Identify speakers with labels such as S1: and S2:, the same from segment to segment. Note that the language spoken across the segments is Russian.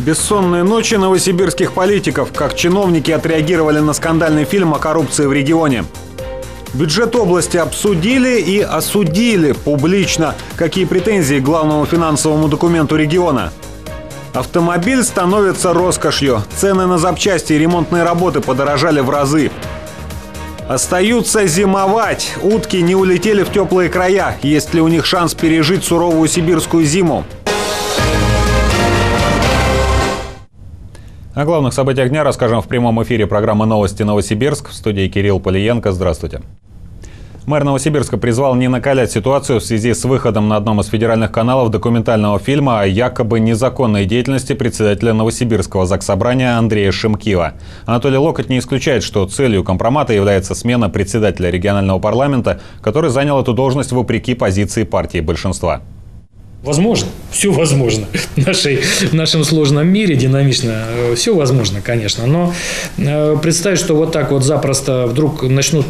S1: Бессонные ночи новосибирских политиков. Как чиновники отреагировали на скандальный фильм о коррупции в регионе. Бюджет области обсудили и осудили публично. Какие претензии к главному финансовому документу региона? Автомобиль становится роскошью. Цены на запчасти и ремонтные работы подорожали в разы. Остаются зимовать. Утки не улетели в теплые края. Есть ли у них шанс пережить суровую сибирскую зиму? О главных событиях дня расскажем в прямом эфире программы «Новости Новосибирск». В студии Кирилл Полиенко. Здравствуйте. Мэр Новосибирска призвал не накалять ситуацию в связи с выходом на одном из федеральных каналов документального фильма о якобы незаконной деятельности председателя Новосибирского заксобрания Андрея Шимкиева. Анатолий Локоть не исключает, что целью компромата является смена председателя регионального парламента, который занял эту должность вопреки позиции партии большинства.
S2: Возможно, все возможно. В нашем сложном мире динамично все возможно, конечно. Но представить, что вот так вот запросто вдруг начнут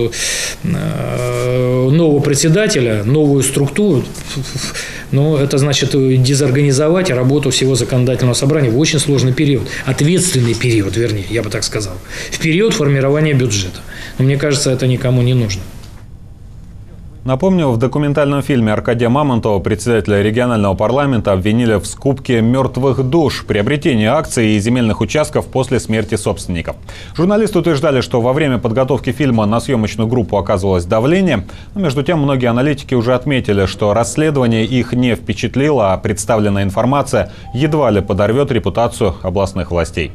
S2: нового председателя, новую структуру, ну, это значит дезорганизовать работу всего законодательного собрания в очень сложный период. Ответственный период, вернее, я бы так сказал. В период формирования бюджета. Но мне кажется, это никому не нужно.
S1: Напомню, в документальном фильме Аркадия Мамонтова председателя регионального парламента обвинили в скупке мертвых душ, приобретении акций и земельных участков после смерти собственников. Журналисты утверждали, что во время подготовки фильма на съемочную группу оказывалось давление. Но между тем, многие аналитики уже отметили, что расследование их не впечатлило, а представленная информация едва ли подорвет репутацию областных властей.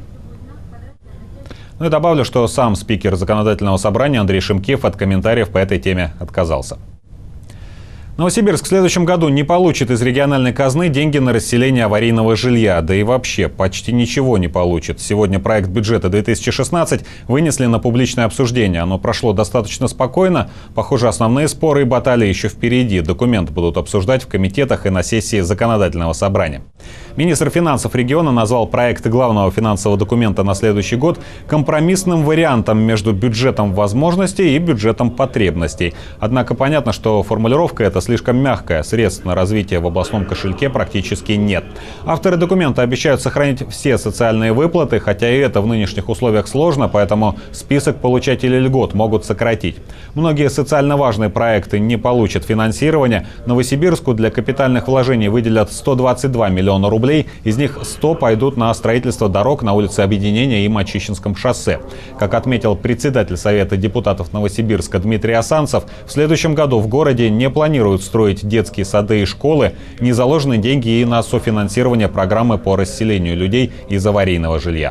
S1: Ну и добавлю, что сам спикер законодательного собрания Андрей Шимкиев от комментариев по этой теме отказался. Новосибирск в следующем году не получит из региональной казны деньги на расселение аварийного жилья. Да и вообще почти ничего не получит. Сегодня проект бюджета 2016 вынесли на публичное обсуждение. Оно прошло достаточно спокойно. Похоже, основные споры и баталии еще впереди. Документ будут обсуждать в комитетах и на сессии законодательного собрания. Министр финансов региона назвал проект главного финансового документа на следующий год компромиссным вариантом между бюджетом возможностей и бюджетом потребностей. Однако понятно, что формулировка эта слишком мягкая. Средств на развитие в областном кошельке практически нет. Авторы документа обещают сохранить все социальные выплаты, хотя и это в нынешних условиях сложно, поэтому список получателей льгот могут сократить. Многие социально важные проекты не получат финансирования. Новосибирску для капитальных вложений выделят 122 миллиона рублей. Из них 100 пойдут на строительство дорог на улице Объединения и Мачищинском шоссе. Как отметил председатель Совета депутатов Новосибирска Дмитрий Асанцев, в следующем году в городе не планируют строить детские сады и школы. Не заложены деньги и на софинансирование программы по расселению людей из аварийного жилья.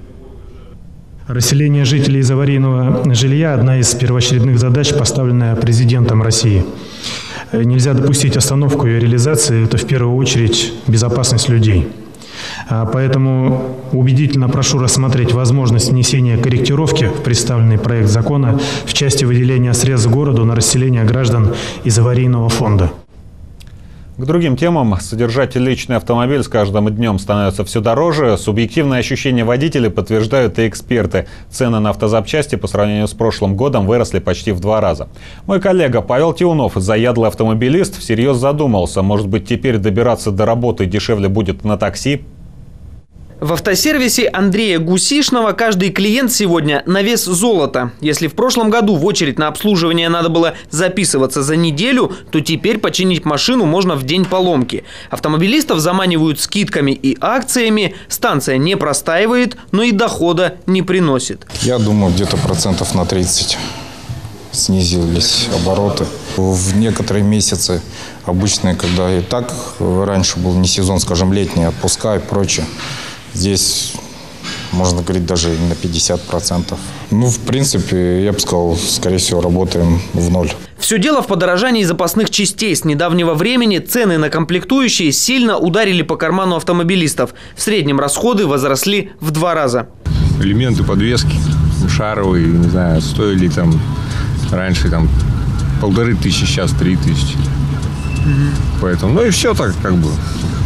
S3: Расселение жителей из аварийного жилья – одна из первоочередных задач, поставленная президентом России. Нельзя допустить остановку ее реализации. Это в первую очередь безопасность людей. Поэтому убедительно прошу рассмотреть возможность внесения корректировки в представленный проект закона в части выделения средств городу на расселение граждан из аварийного фонда.
S1: К другим темам. Содержать личный автомобиль с каждым днем становится все дороже. Субъективные ощущения водителей подтверждают и эксперты. Цены на автозапчасти по сравнению с прошлым годом выросли почти в 2 раза. Мой коллега Павел Тиунов, заядлый автомобилист, всерьез задумался. Может быть, теперь добираться до работы дешевле будет на такси?
S4: В автосервисе Андрея Гусишного каждый клиент сегодня на вес золота. Если в прошлом году в очередь на обслуживание надо было записываться за неделю, то теперь починить машину можно в день поломки. Автомобилистов заманивают скидками и акциями. Станция не простаивает, но и дохода не приносит.
S5: Я думаю, где-то процентов на 30 снизились обороты. В некоторые месяцы обычные, когда и так раньше был не сезон, скажем, летний, отпуска и прочее. Здесь, можно говорить, даже на 50%. Ну, в принципе, я бы сказал, скорее всего, работаем в ноль.
S4: Все дело в подорожании запасных частей. С недавнего времени цены на комплектующие сильно ударили по карману автомобилистов. В среднем расходы возросли в 2 раза.
S6: Элементы подвески шаровые, не знаю, стоили там раньше там 1500, сейчас 3000. Поэтому, ну и все так как бы.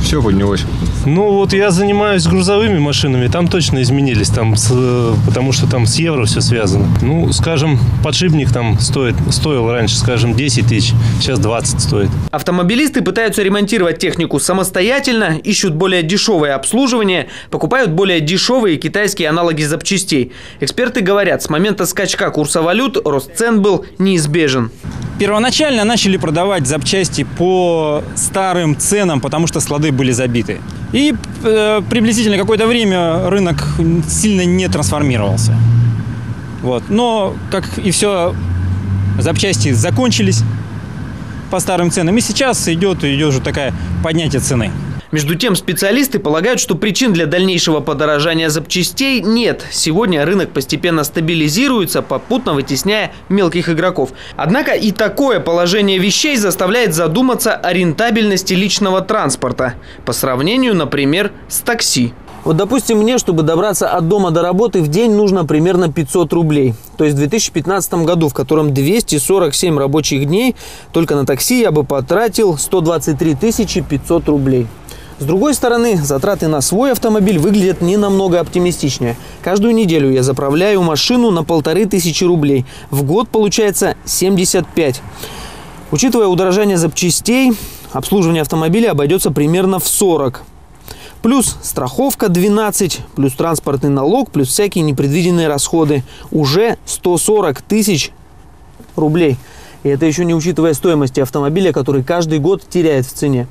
S6: все поднялось.
S7: Ну вот я занимаюсь грузовыми машинами, там точно изменились, потому что там с евро все связано. Ну, скажем, подшипник там стоил раньше, скажем, 10 тысяч, сейчас 20 стоит.
S4: Автомобилисты пытаются ремонтировать технику самостоятельно, ищут более дешевое обслуживание, покупают более дешевые китайские аналоги запчастей. Эксперты говорят, с момента скачка курса валют рост цен был неизбежен.
S8: Первоначально начали продавать запчасти по старым ценам, потому что склады были забиты. И приблизительно какое-то время рынок сильно не трансформировался. Вот. Но, как и все, запчасти закончились по старым ценам. И сейчас идет уже такое поднятие цены.
S4: Между тем, специалисты полагают, что причин для дальнейшего подорожания запчастей нет. Сегодня рынок постепенно стабилизируется, попутно вытесняя мелких игроков. Однако и такое положение вещей заставляет задуматься о рентабельности личного транспорта. По сравнению, например, с такси. Вот, допустим, мне, чтобы добраться от дома до работы, в день нужно примерно 500 рублей. То есть в 2015 году, в котором 247 рабочих дней, только на такси я бы потратил 123 500 рублей. С другой стороны, затраты на свой автомобиль выглядят не намного оптимистичнее. Каждую неделю я заправляю машину на 1500 рублей. В год получается 75. Учитывая удорожание запчастей, обслуживание автомобиля обойдется примерно в 40. Плюс страховка 12, плюс транспортный налог, плюс всякие непредвиденные расходы. Уже 140 тысяч рублей. И это еще не учитывая стоимости автомобиля, который каждый год теряет в цене.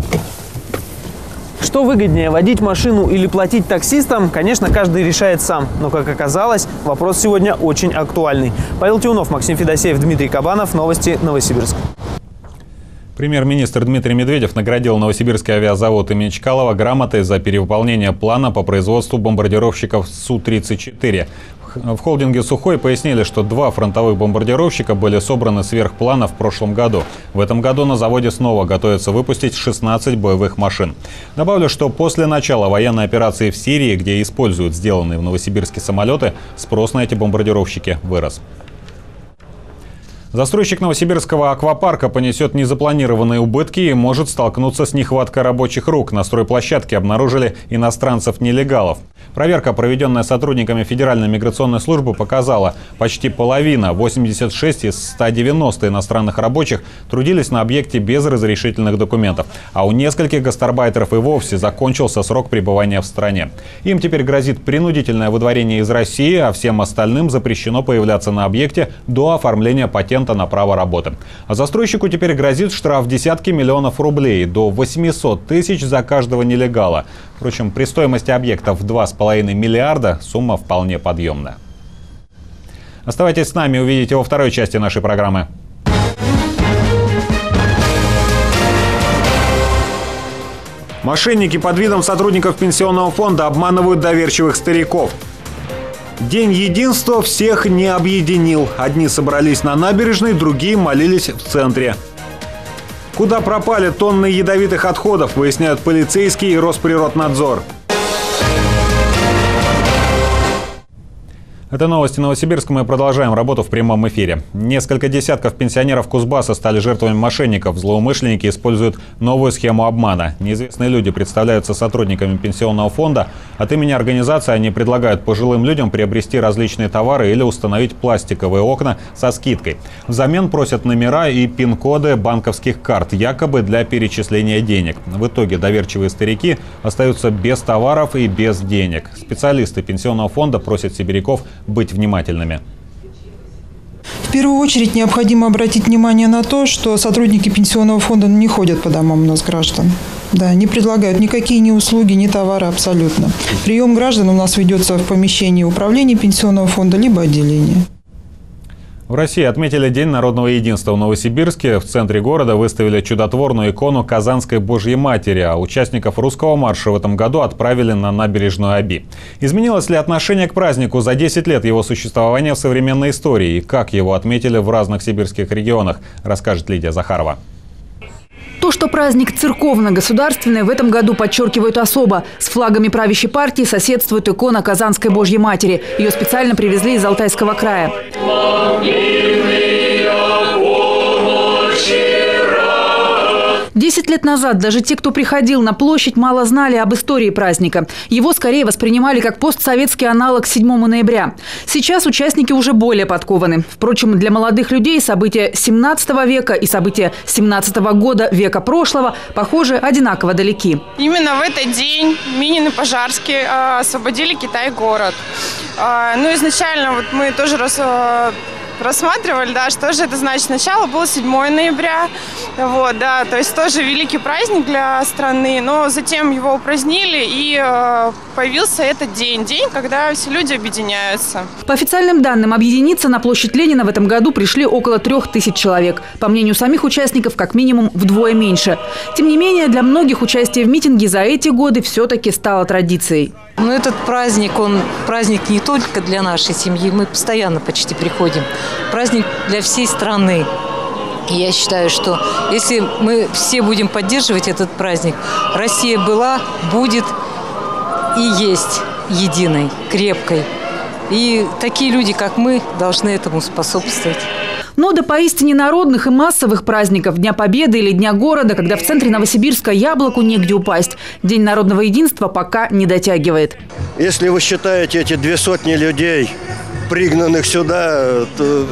S4: Что выгоднее, водить машину или платить таксистам, конечно, каждый решает сам. Но, как оказалось, вопрос сегодня очень актуальный. Павел Тиунов, Максим Федосеев, Дмитрий Кабанов. Новости Новосибирск.
S1: Премьер-министр Дмитрий Медведев наградил Новосибирский авиазавод имени Чкалова грамотой за перевыполнение плана по производству бомбардировщиков Су-34. В холдинге «Сухой» пояснили, что 2 фронтовых бомбардировщика были собраны сверх плана в прошлом году. В этом году на заводе снова готовятся выпустить 16 боевых машин. Добавлю, что после начала военной операции в Сирии, где используют сделанные в Новосибирске самолеты, спрос на эти бомбардировщики вырос. Застройщик новосибирского аквапарка понесет незапланированные убытки и может столкнуться с нехваткой рабочих рук. На стройплощадке обнаружили иностранцев-нелегалов. Проверка, проведенная сотрудниками Федеральной миграционной службы, показала, почти половина, 86 из 190 иностранных рабочих, трудились на объекте без разрешительных документов. А у нескольких гастарбайтеров и вовсе закончился срок пребывания в стране. Им теперь грозит принудительное выдворение из России, а всем остальным запрещено появляться на объекте до оформления патента на право работы. А застройщику теперь грозит штраф в десятки миллионов рублей, до 800 тысяч за каждого нелегала. Впрочем, при стоимости объекта в 2,5 миллиарда сумма вполне подъемная. Оставайтесь с нами, увидите во второй части нашей программы. Мошенники под видом сотрудников пенсионного фонда обманывают доверчивых стариков. День единства всех не объединил. Одни собрались на набережной, другие молились в центре. Куда пропали тонны ядовитых отходов, выясняют полицейские и Росприроднадзор. Это новости Новосибирска. Мы продолжаем работу в прямом эфире. Несколько десятков пенсионеров Кузбасса стали жертвами мошенников. Злоумышленники используют новую схему обмана. Неизвестные люди представляются сотрудниками пенсионного фонда. От имени организации они предлагают пожилым людям приобрести различные товары или установить пластиковые окна со скидкой. Взамен просят номера и пин-коды банковских карт, якобы для перечисления денег. В итоге доверчивые старики остаются без товаров и без денег. Специалисты пенсионного фонда просят сибиряков быть внимательными.
S9: В первую очередь необходимо обратить внимание на то, что сотрудники пенсионного фонда не ходят по домам у нас граждан. Да, не предлагают никакие ни услуги, ни товары абсолютно. Прием граждан у нас ведется в помещении управления пенсионного фонда либо отделения.
S1: В России отметили День народного единства. В Новосибирске в центре города выставили чудотворную икону Казанской Божьей Матери, а участников русского марша в этом году отправили на набережную Оби. Изменилось ли отношение к празднику за 10 лет его существования в современной истории и как его отметили в разных сибирских регионах, расскажет Лидия Захарова.
S10: То, что праздник церковно-государственный, в этом году подчеркивают особо. С флагами правящей партии соседствует икона Казанской Божьей Матери. Ее специально привезли из Алтайского края. 10 лет назад даже те, кто приходил на площадь, мало знали об истории праздника. Его скорее воспринимали как постсоветский аналог 7 ноября. Сейчас участники уже более подкованы. Впрочем, для молодых людей события 17 века и события 17 года века прошлого, похоже, одинаково далеки.
S11: Именно в этот день Минин и Пожарский освободили Китай-город. Ну, изначально вот мы тоже рассматривали, да, что же это значит. Сначала было 7 ноября, вот, да, то есть тоже великий праздник для страны, но затем его упразднили, и появился этот день, когда все люди объединяются.
S10: По официальным данным, объединиться на площадь Ленина в этом году пришли около 3000 человек. По мнению самих участников, как минимум вдвое меньше. Тем не менее, для многих участие в митинге за эти годы все-таки стало традицией.
S12: Но этот праздник, он праздник не только для нашей семьи, мы постоянно почти приходим. Праздник для всей страны. И я считаю, что если мы все будем поддерживать этот праздник, Россия была, будет и есть единой, крепкой. И такие люди, как мы, должны этому способствовать.
S10: Но до поистине народных и массовых праздников Дня Победы или Дня города, когда в центре Новосибирска яблоку негде упасть, День народного единства пока не дотягивает.
S13: Если вы считаете эти 200 людей, пригнанных сюда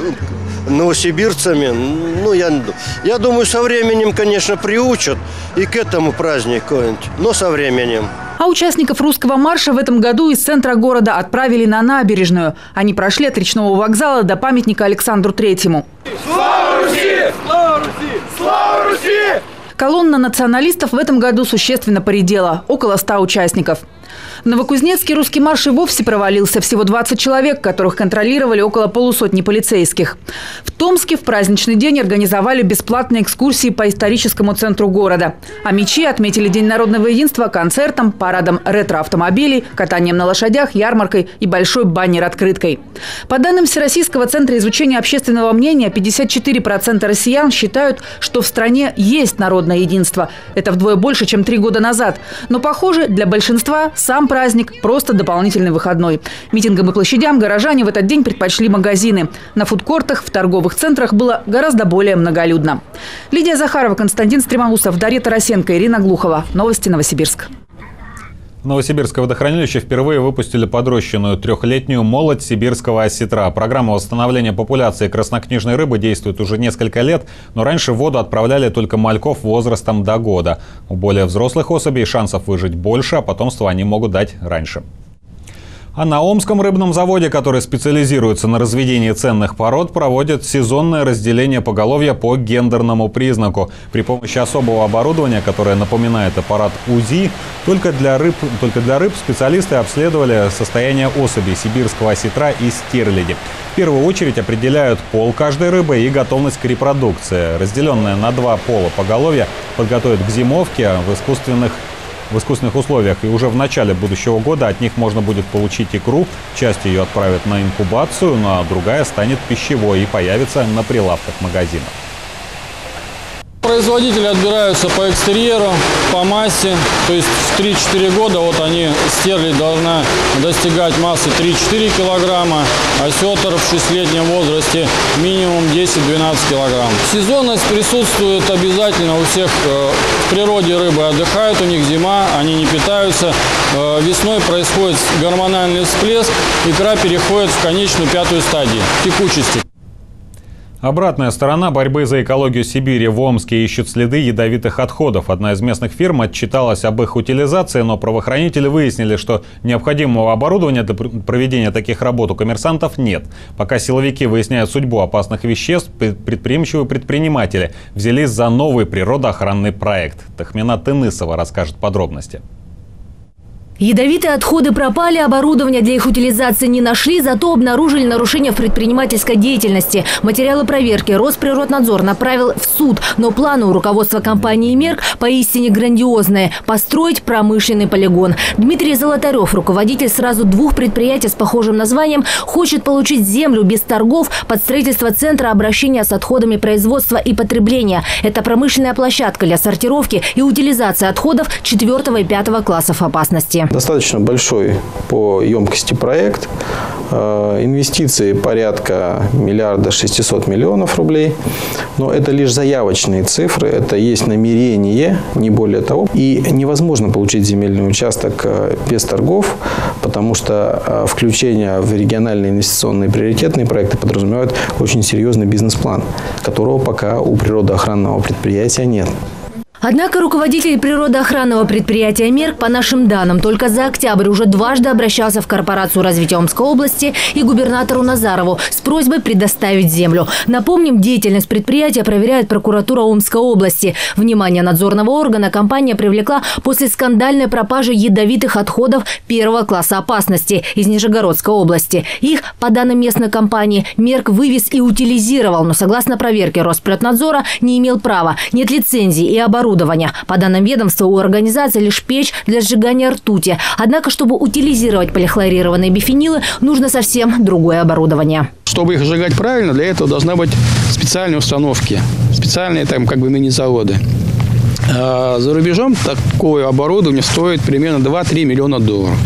S13: новосибирцами, ну, я думаю, со временем, конечно, приучат и к этому празднику, но со временем.
S10: А участников русского марша в этом году из центра города отправили на набережную. Они прошли от речного вокзала до памятника Александру Третьему.
S14: Слава Руси! Слава Руси! Слава Руси!
S10: Колонна националистов в этом году существенно поредела – около 100 участников. В Новокузнецке русский марш и вовсе провалился. Всего 20 человек, которых контролировали около полусотни полицейских. В Томске в праздничный день организовали бесплатные экскурсии по историческому центру города. А мечи отметили День народного единства концертом, парадом ретро-автомобилей, катанием на лошадях, ярмаркой и большой баннер-открыткой. По данным Всероссийского центра изучения общественного мнения, 54% россиян считают, что в стране есть народное единство. Это вдвое больше, чем 3 года назад. Но, похоже, для большинства сам праздник – просто дополнительный выходной. Митингам и площадям горожане в этот день предпочли магазины. На фудкортах, в торговых центрах было гораздо более многолюдно. Лидия Захарова, Константин Стремоусов, Дарья Тарасенко, Ирина Глухова. Новости Новосибирск.
S1: Новосибирское водохранилище впервые выпустили подрощенную 3-летнюю молоть сибирского осетра. Программа восстановления популяции краснокнижной рыбы действует уже несколько лет, но раньше в воду отправляли только мальков возрастом до года. У более взрослых особей шансов выжить больше, а потомство они могут дать раньше. А на Омском рыбном заводе, который специализируется на разведении ценных пород, проводят сезонное разделение поголовья по гендерному признаку. При помощи особого оборудования, которое напоминает аппарат УЗИ, только для рыб специалисты обследовали состояние особей сибирского осетра и стерляди. В первую очередь определяют пол каждой рыбы и готовность к репродукции. Разделенное на 2 пола поголовья подготовят к зимовке в искусственных условиях. И уже в начале будущего года от них можно будет получить икру. Часть ее отправят на инкубацию, ну а другая станет пищевой и появится на прилавках магазинов.
S15: Производители отбираются по экстерьеру, по массе. То есть в 3-4 года вот стерлядь должна достигать массы 3-4 килограмма, а осетр в 6-летнем возрасте минимум 10-12 килограмм. Сезонность присутствует обязательно у всех. В природе рыбы отдыхают, у них зима, они не питаются. Весной происходит гормональный всплеск, икра переходит в конечную 5-ю стадию текучести.
S1: Обратная сторона борьбы за экологию Сибири. В Омске ищут следы ядовитых отходов. Одна из местных фирм отчиталась об их утилизации, но правоохранители выяснили, что необходимого оборудования для проведения таких работ у коммерсантов нет. Пока силовики выясняют судьбу опасных веществ, предприимчивые предприниматели взялись за новый природоохранный проект. Тахмина Тынысова расскажет подробности.
S16: Ядовитые отходы пропали, оборудование для их утилизации не нашли, зато обнаружили нарушения в предпринимательской деятельности. Материалы проверки Росприроднадзор направил в суд, но планы у руководства компании «Мерк» поистине грандиозные – построить промышленный полигон. Дмитрий Золотарев, руководитель сразу 2 предприятий с похожим названием, хочет получить землю без торгов под строительство центра обращения с отходами производства и потребления. Это промышленная площадка для сортировки и утилизации отходов 4 и 5 классов опасности.
S17: Достаточно большой по емкости проект. Инвестиции порядка 1 600 000 000 рублей. Но это лишь заявочные цифры, это есть намерение, не более того. И невозможно получить земельный участок без торгов, потому что включение в региональные инвестиционные приоритетные проекты подразумевает очень серьезный бизнес-план, которого пока у природоохранного предприятия нет.
S16: Однако руководитель природоохранного предприятия «Мерк», по нашим данным, только за октябрь уже дважды обращался в Корпорацию развития Омской области и губернатору Назарову с просьбой предоставить землю. Напомним, деятельность предприятия проверяет прокуратура Омской области. Внимание надзорного органа компания привлекла после скандальной пропажи ядовитых отходов первого класса опасности из Нижегородской области. Их, по данным местной компании, «Мерк» вывез и утилизировал, но согласно проверке Росприроднадзора не имел права, нет лицензии и оборудования. По данным ведомства, у организации лишь печь для сжигания ртути. Однако, чтобы утилизировать полихлорированные бифенилы, нужно совсем другое оборудование.
S18: Чтобы их сжигать правильно, для этого должны быть специальные установки, специальные мини-заводы. За рубежом такое оборудование стоит примерно 2-3 миллиона долларов.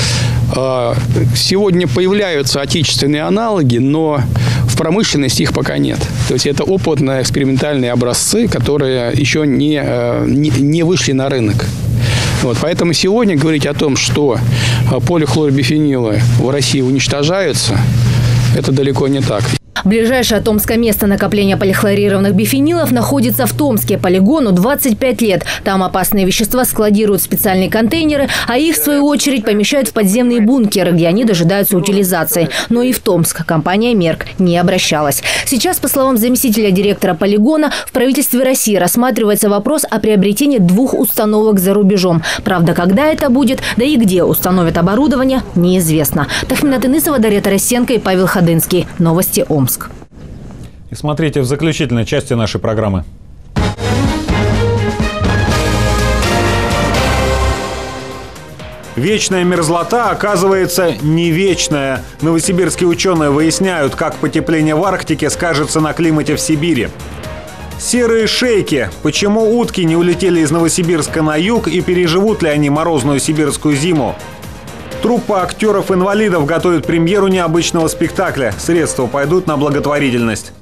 S18: Сегодня появляются отечественные аналоги, но в промышленности их пока нет. То есть это опытные экспериментальные образцы, которые еще не вышли на рынок. Поэтому сегодня говорить о том, что полихлорбифенилы в России уничтожаются, это далеко не так.
S16: Ближайшее томское место накопления полихлорированных бифенилов находится в Томске. Полигону 25 лет. Там опасные вещества складируют в специальные контейнеры, а их, в свою очередь, помещают в подземные бункеры, где они дожидаются утилизации. Но и в Томск компания «Мерк» не обращалась. Сейчас, по словам заместителя директора полигона, в правительстве России рассматривается вопрос о приобретении 2 установок за рубежом. Правда, когда это будет, да и где установят оборудование, неизвестно. Тахминат Инысова, Дарья Тарасенко и Павел Ходынский. Новости Омск.
S1: И смотрите в заключительной части нашей программы. Вечная мерзлота оказывается не вечная. Новосибирские ученые выясняют, как потепление в Арктике скажется на климате в Сибири. Серые шейки. Почему утки не улетели из Новосибирска на юг и переживут ли они морозную сибирскую зиму? Труппа актеров-инвалидов готовит премьеру необычного спектакля. Средства пойдут на благотворительность.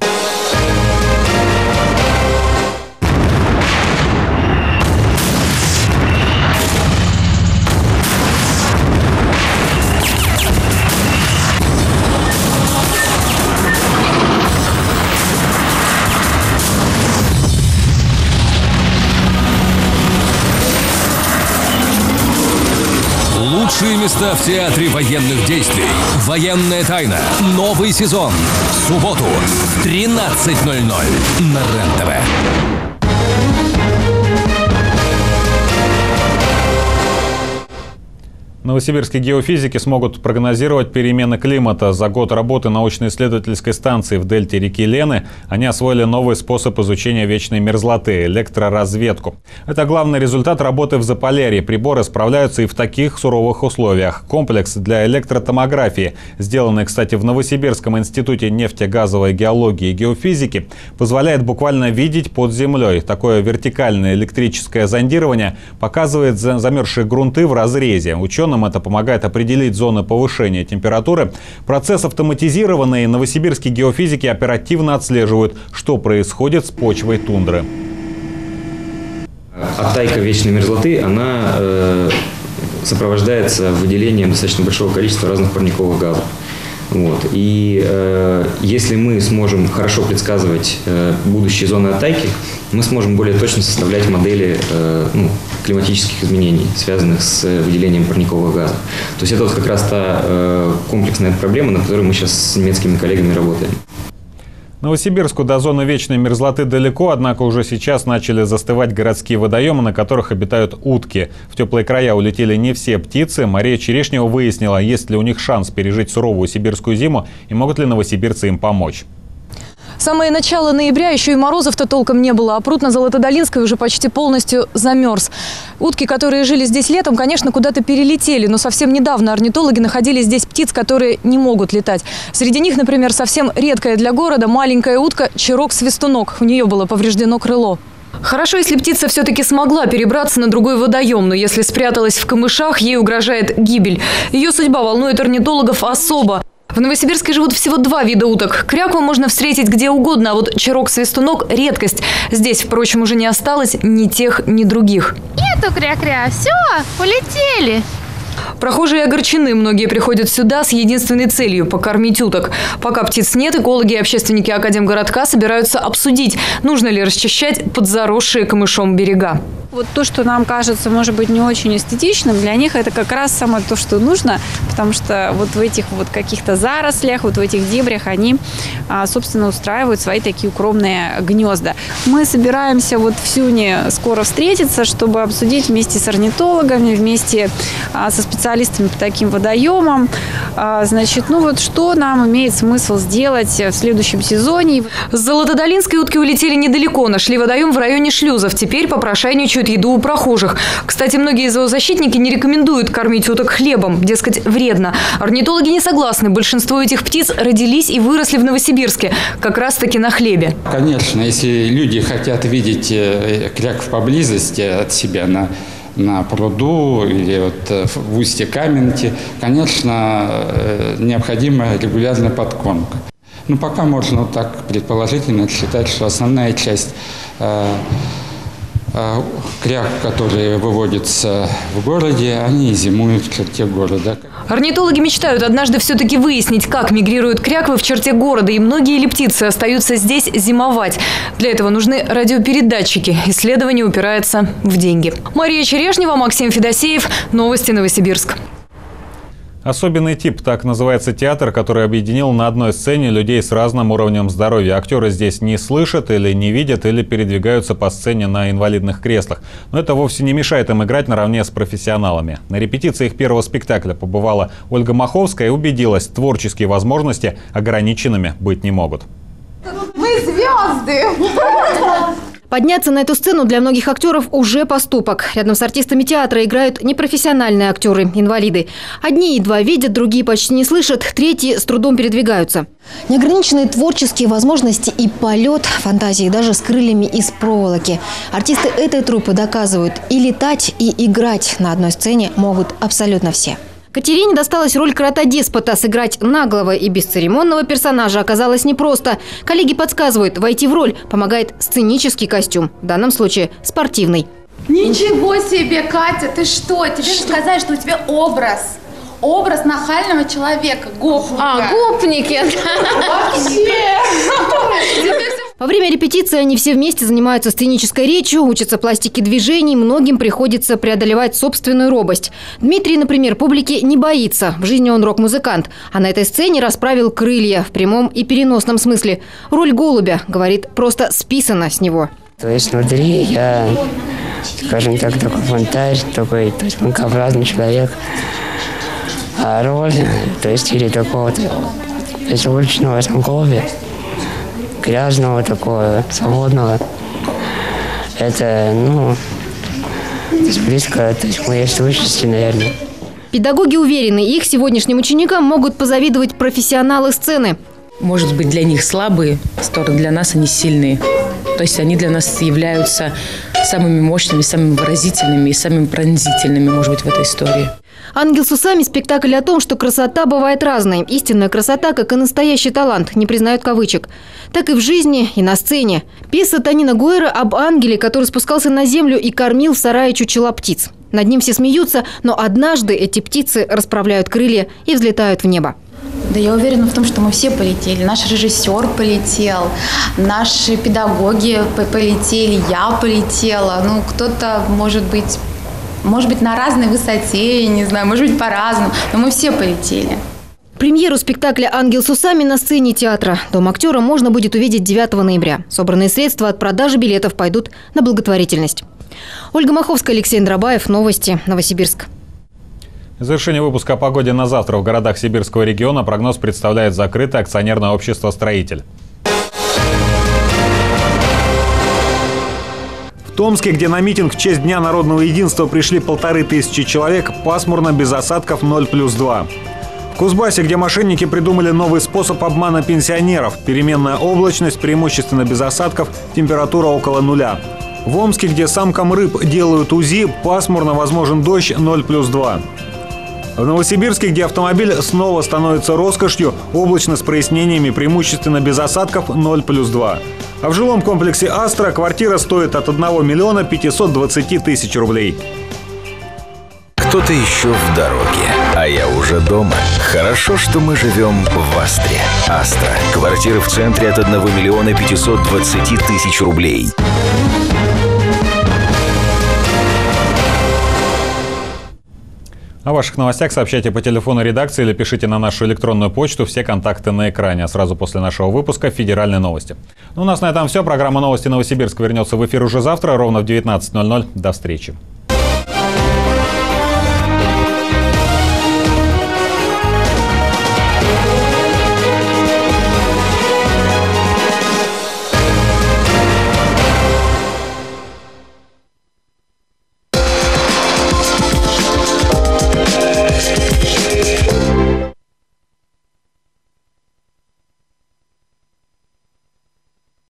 S19: Лучшие места в театре военных действий. Военная тайна. Новый сезон. В субботу в 13:00 на РЕН-ТВ.
S1: Новосибирские геофизики смогут прогнозировать перемены климата. За год работы научно-исследовательской станции в дельте реки Лены они освоили новый способ изучения вечной мерзлоты – электроразведку. Это главный результат работы в Заполярье. Приборы справляются и в таких суровых условиях. Комплекс для электротомографии, сделанный, кстати, в Новосибирском институте нефтегазовой геологии и геофизики, позволяет буквально видеть под землей. Такое вертикальное электрическое зондирование показывает замерзшие грунты в разрезе. Ученым это помогает определить зоны повышения температуры. Процесс автоматизированный. Новосибирские геофизики оперативно отслеживают, что происходит с почвой тундры.
S20: Оттайка вечной мерзлоты, она сопровождается выделением достаточно большого количества разных парниковых газов. И если мы сможем хорошо предсказывать будущие зоны оттайки, мы сможем более точно составлять модели климатических изменений, связанных с выделением парниковых газов. То есть это как раз та комплексная проблема, над которой мы сейчас с немецкими коллегами работаем.
S1: Новосибирску до зоны вечной мерзлоты далеко, однако уже сейчас начали застывать городские водоемы, на которых обитают утки. В теплые края улетели не все птицы. Мария Черешнева выяснила, есть ли у них шанс пережить суровую сибирскую зиму и могут ли новосибирцы им помочь.
S21: Самое начало ноября, еще и морозов-то толком не было, а пруд на Золотодолинской уже почти полностью замерз. Утки, которые жили здесь летом, конечно, куда-то перелетели, но совсем недавно орнитологи находили здесь птиц, которые не могут летать. Среди них, например, совсем редкая для города маленькая утка Чирок-свистунок. У нее было повреждено крыло. Хорошо, если птица все-таки смогла перебраться на другой водоем, но если спряталась в камышах, ей угрожает гибель. Ее судьба волнует орнитологов особо. В Новосибирске живут всего 2 вида уток. Крякву можно встретить где угодно, а вот чирок-свистунок – редкость. Здесь, впрочем, уже не осталось ни тех, ни других.
S2: Нету кря-кря, все, улетели.
S21: Прохожие огорчены. Многие приходят сюда с единственной целью – покормить уток. Пока птиц нет, экологи и общественники Академгородка собираются обсудить, нужно ли расчищать подзаросшие камышом берега.
S22: Вот то, что нам кажется, может быть, не очень эстетичным, для них это как раз самое то, что нужно, потому что вот в этих вот каких-то зарослях, вот в этих дебрях они, собственно, устраивают свои такие укромные гнезда. Мы собираемся вот в Сюне скоро встретиться, чтобы обсудить вместе с орнитологами, вместе со специалистами по таким водоемам, значит, ну вот что нам имеет смысл сделать в следующем сезоне.
S21: С Золотодолинской утки улетели недалеко, нашли водоем в районе шлюзов. Теперь попрошайничают еду у прохожих. Кстати, многие зоозащитники не рекомендуют кормить уток хлебом, дескать, вредно. Орнитологи не согласны. Большинство этих птиц родились и выросли в Новосибирске, как раз-таки на хлебе.
S23: Конечно, если люди хотят видеть крякв поблизости от себя на пруду или вот в устье Каменки, конечно, необходима регулярная подкормка. Но пока можно вот так предположительно считать, что основная часть крякв, которые выводятся в городе, они зимуют в черте города.
S21: Орнитологи мечтают однажды все-таки выяснить, как мигрируют кряквы в черте города, и многие ли птицы остаются здесь зимовать. Для этого нужны радиопередатчики. Исследование упирается в деньги. Мария Черешнева, Максим Федосеев. Новости Новосибирск.
S1: Особенный тип – так называется театр, который объединил на одной сцене людей с разным уровнем здоровья. Актеры здесь не слышат или не видят, или передвигаются по сцене на инвалидных креслах. Но это вовсе не мешает им играть наравне с профессионалами. На репетиции их первого спектакля побывала Ольга Маховская и убедилась, творческие возможности ограниченными быть не могут.
S2: Мы звезды!
S10: Подняться на эту сцену для многих актеров уже поступок. Рядом с артистами театра играют непрофессиональные актеры, инвалиды. Одни едва видят, другие почти не слышат, третьи с трудом передвигаются.
S24: Неограниченные творческие возможности и полет фантазии даже с крыльями из проволоки. Артисты этой труппы доказывают, и летать, и играть на одной сцене могут абсолютно все.
S10: Катерине досталась роль крота-деспота. Сыграть наглого и бесцеремонного персонажа оказалось непросто. Коллеги подсказывают, войти в роль помогает сценический костюм. В данном случае спортивный.
S2: Ничего себе, Катя, ты что? Тебе же сказали, что у тебя образ. Образ нахального человека, гопника.
S21: Гопники.
S2: Вообще.
S10: Во время репетиции они все вместе занимаются сценической речью, учатся пластике движений, многим приходится преодолевать собственную робость. Дмитрий, например, публики не боится. В жизни он рок-музыкант, а на этой сцене расправил крылья в прямом и переносном смысле. Роль голубя, говорит, просто списана с него.
S25: То есть внутри я, скажем так, такой фонтарь, такой мукообразный человек. А роль, то есть или такого, то есть уличного в этом голубе, грязного такого, свободного. Это, близко, то есть к моей сущности, наверное.
S10: Педагоги уверены, их сегодняшним ученикам могут позавидовать профессионалы сцены.
S26: Может быть, для них слабые стороны, для нас они сильные. То есть они для нас являются самыми мощными, самыми выразительными и самыми пронзительными, может быть, в этой истории.
S10: «Ангел с усами» – спектакль о том, что красота бывает разной. Истинная красота, как и настоящий талант, не признают кавычек. Так и в жизни, и на сцене. Пьеса Танина Гуэра об ангеле, который спускался на землю и кормил в сарае чучела птиц. Над ним все смеются, но однажды эти птицы расправляют крылья и взлетают в небо.
S2: Да я уверена в том, что мы все полетели. Наш режиссер полетел, наши педагоги полетели, я полетела. Кто-то, может быть, на разной высоте, я не знаю, может быть, по-разному, но мы все полетели.
S10: Премьеру спектакля «Ангел с усами» на сцене театра «Дом актера» можно будет увидеть 9 ноября. Собранные средства от продажи билетов пойдут на благотворительность. Ольга Маховская, Алексей Дробаев. Новости. Новосибирск.
S1: Завершение выпуска о погоде на завтра. В городах Сибирского региона прогноз представляет закрытое акционерное общество «Строитель». В Томске, где на митинг в честь Дня народного единства пришли 1500 человек, пасмурно, без осадков 0+2. В Кузбассе, где мошенники придумали новый способ обмана пенсионеров, переменная облачность, преимущественно без осадков, температура около нуля. В Омске, где самкам рыб делают УЗИ, пасмурно, возможен дождь 0+2. В Новосибирске, где автомобиль снова становится роскошью, облачно с прояснениями, преимущественно без осадков 0+2. А в жилом комплексе «Астра» квартира стоит от 1 миллиона 520 тысяч рублей.
S3: Кто-то еще в дороге, а я уже дома. Хорошо, что мы живем в Астре. Астра. Квартира в центре от 1 миллиона 520 тысяч рублей.
S1: О ваших новостях сообщайте по телефону редакции или пишите на нашу электронную почту. Все контакты на экране. А сразу после нашего выпуска федеральные новости. Ну, у нас на этом все. Программа «Новости Новосибирска» вернется в эфир уже завтра, ровно в 19:00. До встречи.